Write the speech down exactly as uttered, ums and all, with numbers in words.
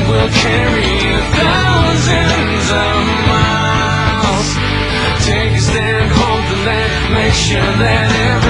will carry you thousands of miles. Take a stand, hold the land, make sure that every